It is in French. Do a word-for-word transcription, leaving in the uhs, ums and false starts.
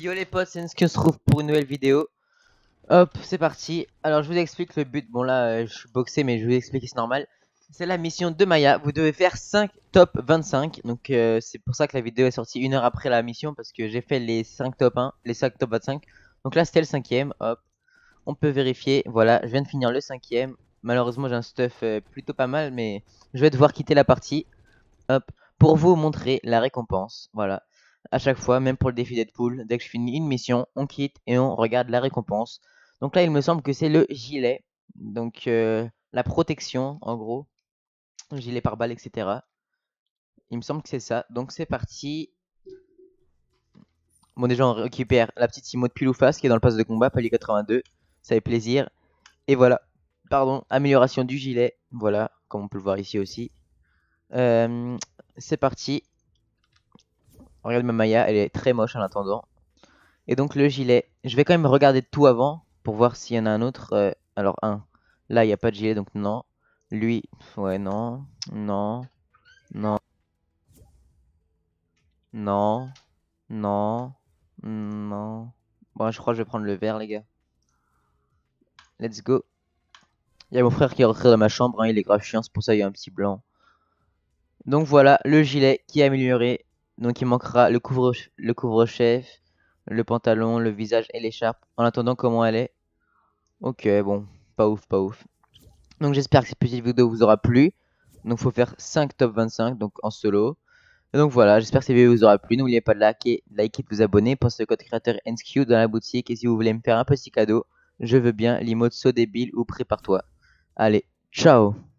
Yo les potes, c'est Nsky, on se retrouve pour une nouvelle vidéo. Hop, c'est parti. Alors je vous explique le but. Bon là, euh, je suis boxé, mais je vous explique, c'est normal. C'est la mission de Maya. Vous devez faire cinq top vingt-cinq. Donc euh, c'est pour ça que la vidéo est sortie une heure après la mission, parce que j'ai fait les cinq top un, les cinq top vingt-cinq. Donc là c'était le cinquième. Hop, on peut vérifier. Voilà, je viens de finir le cinquième. Malheureusement j'ai un stuff euh, plutôt pas mal, mais je vais devoir quitter la partie. Hop, pour vous montrer la récompense. Voilà. À chaque fois, même pour le défi Deadpool, dès que je finis une mission, on quitte et on regarde la récompense. Donc là, il me semble que c'est le gilet. Donc euh, la protection, en gros. Gilet par balle, et cetera. Il me semble que c'est ça. Donc c'est parti. Bon, déjà, on récupère la petite emote pile ou face qui est dans le pass de combat, palier quatre-vingt-deux. Ça fait plaisir. Et voilà. Pardon, amélioration du gilet. Voilà, comme on peut le voir ici aussi. Euh, c'est parti. Regarde ma Maya, elle est très moche en attendant. Et donc le gilet, je vais quand même regarder tout avant pour voir s'il y en a un autre. Euh, alors un, là il n'y a pas de gilet donc non. Lui, ouais non, non, non, non, non, non. Bon je crois que je vais prendre le vert les gars. Let's go. Il y a mon frère qui est rentré dans ma chambre, hein, il est grave chiant, c'est pour ça qu'il y a un petit blanc. Donc voilà le gilet qui est amélioré. Donc il manquera le couvre le couvre-chef, le pantalon, le visage et l'écharpe. En attendant comment elle est. Ok bon, pas ouf, pas ouf. Donc j'espère que cette petite vidéo vous aura plu. Donc il faut faire cinq top vingt-cinq donc en solo. Et donc voilà, j'espère que cette vidéo vous aura plu. N'oubliez pas de liker, liker, de vous abonner. Pensez au code créateur N S Q dans la boutique. Et si vous voulez me faire un petit cadeau, je veux bien l'emote saut débile ou prépare-toi. Allez, ciao!